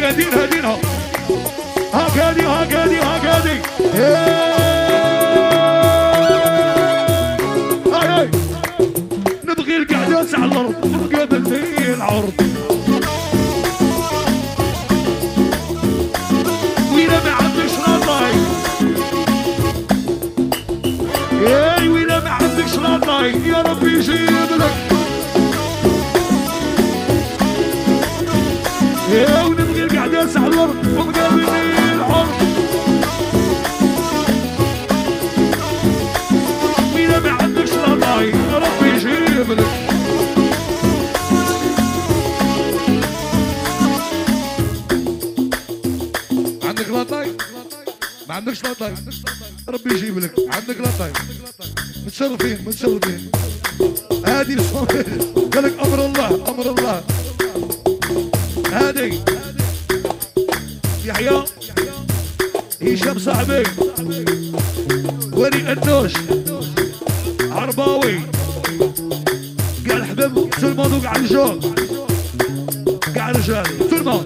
هادينا هاكادي هاي نبغي القعدات على الارض ومقابلني العرض ويلا ما عندكش لاطاي اي ويلا ما عندكش لاطاي يا ربي يجيب لك يا ونبغي القعدات على الارض ومقابلني العرض ويلا ما عندكش لاطاي يا ربي يجيب لك عندك لاطاي ما عندكش لاطاي ربي يجيب لك عندك لاطاي متشرفين هادي الصوت قالك امر الله هادي يحيى هشام صاحبي ولي النوش عرباوي كاع الحباب تلمون وكاع الجو كاع الرجال تلمون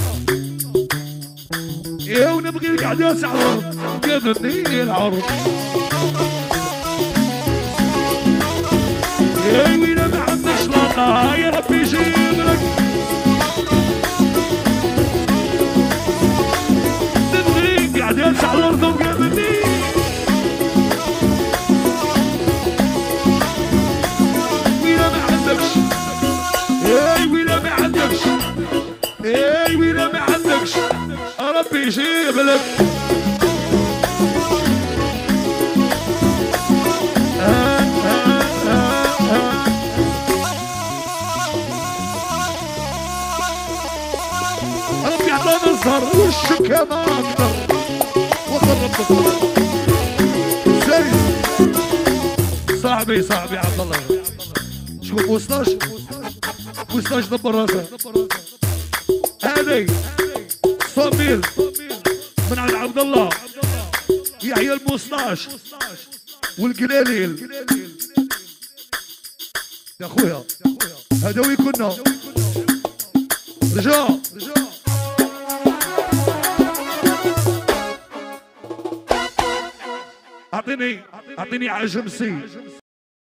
يا ونبغي القعدات على الارض قابلني العرض يا ويلا ما عندكش لاطا يا ربي يجيب لك نبغي قعدات على الارض وقابلني ويلا ما عندكش يا ويلا ما عندكش يا ويلا ما عندكش ربي يجيب لك ربي يعطينا الزهر وشك ما اقدر وخرب زين صاحبي عبد الله شوف وسطاش دبر راسه هذي صميل من عند عبد الله يحيى الموسطاش والقلاليل يا خويا هذا كنا رجع اعطيني عجمسي